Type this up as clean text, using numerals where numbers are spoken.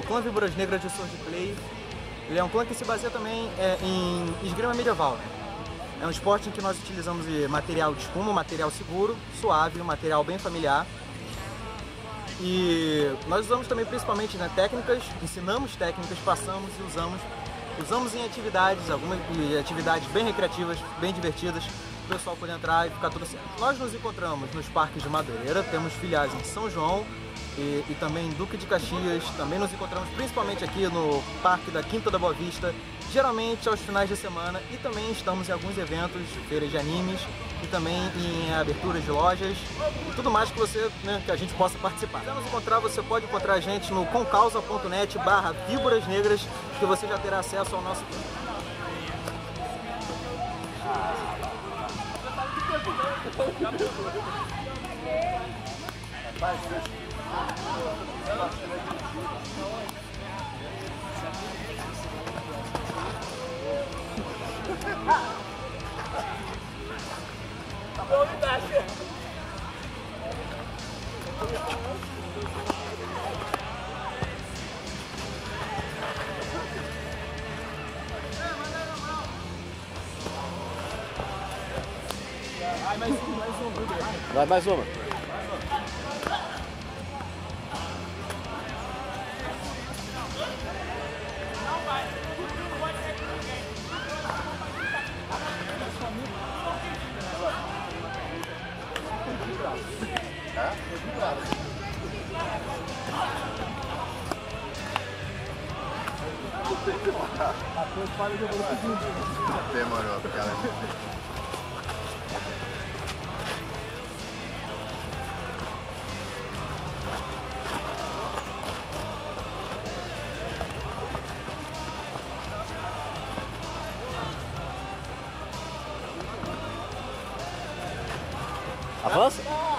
clã Víboras Negras de Swordplay. Ele é um clã que se baseia também em esgrima medieval, né? É um esporte em que nós utilizamos material de espuma, material seguro, suave, um material bem familiar. E nós usamos também principalmente, né, técnicas, ensinamos técnicas, passamos e usamos em atividades, algumas atividades bem recreativas, bem divertidas, o pessoal pode entrar e ficar tudo certo. Nós nos encontramos nos parques de Madureira, temos filiais em São João e também em Duque de Caxias. Também nos encontramos principalmente aqui no Parque da Quinta da Boa Vista, geralmente aos finais de semana, e também estamos em alguns eventos, feiras de animes e também em aberturas de lojas e tudo mais que você, né, que a gente possa participar. Se nos encontrar, você pode encontrar a gente no concausa.net/Víboras Negras, que você já terá acesso ao nosso Vai mais uma. Demorou, cara. Avança?